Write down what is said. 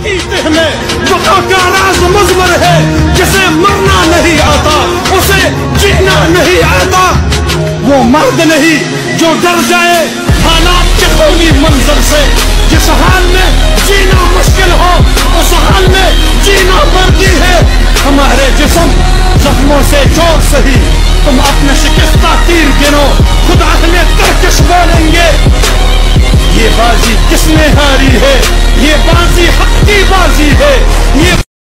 अकीदे में बका का राज मुज़मर है, जिसे मरना नहीं आता उसे जीना नहीं आता। वो मर्द नहीं जो डर जाए हालात के खूनी मंजर से, जिस हाल में जीना मुश्किल हो